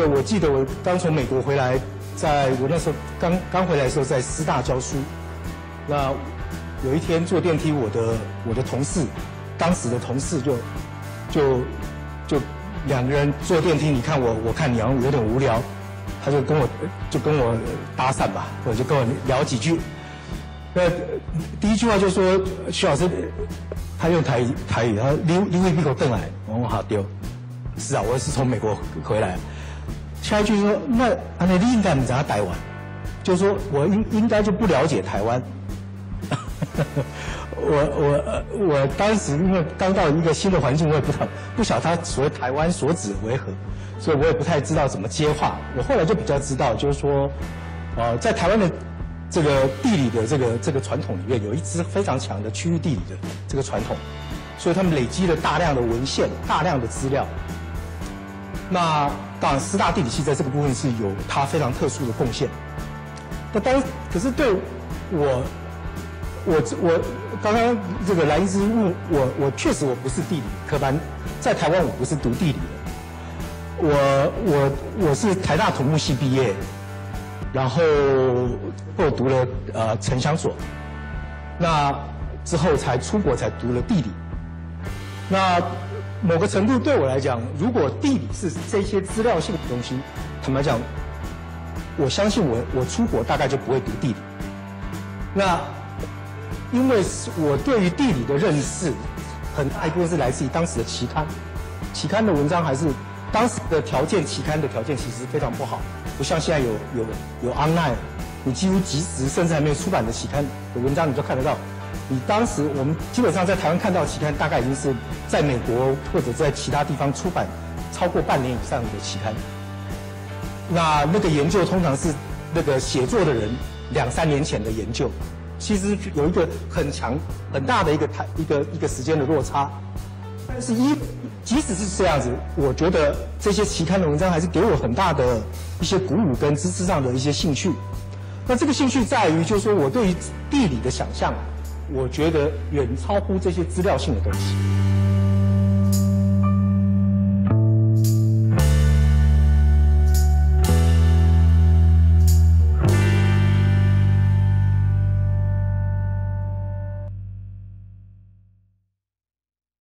我记得我刚从美国回来，在我那时候刚回来的时候，在师大教书。那有一天坐电梯，我的同事，当时的同事就两个人坐电梯，你看我，我看你，好像有点无聊，他就跟我搭讪吧，或者就跟我聊几句。那第一句话就说徐老师，他用台语，他你会闭口瞪来，我说好丢，是啊，我是从美国回来。下一句说那你应该不知道台湾，就是说我应该就不了解台湾。我当时因为刚到一个新的环境，我也不晓得他所谓台湾所指为何，所以我也不太知道怎么接话。我后来就比较知道，就是说，在台湾的这个地理的这个传统里面，有一支非常强的区域地理的这个传统，所以他们累积了大量的文献、大量的资料。那当然，师大地理系在这个部分是有它非常特殊的贡献。那可是对我刚刚这个蓝医师问我确实我不是地理科班，在台湾我不是读地理的，我是台大土木系毕业，然后读了城乡所，那之后才出国才读了地理。那某个程度对我来讲，如果地理是这些资料性的东西，坦白讲，我相信我出国大概就不会读地理。那因为我对于地理的认识，很大一部分是来自于当时的期刊的文章，还是当时的条件，期刊的条件其实非常不好，不像现在有 online， 你几乎即时甚至还没有出版的期刊的文章你就看得到。你当时我们基本上在台湾看到的期刊，大概已经是在美国或者在其他地方出版超过半年以上的期刊。那个研究通常是那个写作的人2-3年前的研究，其实有一个很大的一个时间的落差。但是即使是这样子，我觉得这些期刊的文章还是给我很大的一些鼓舞跟知识上的一些兴趣。那这个兴趣在于，就是说我对于地理的想象，我觉得远超乎这些资料性的东西。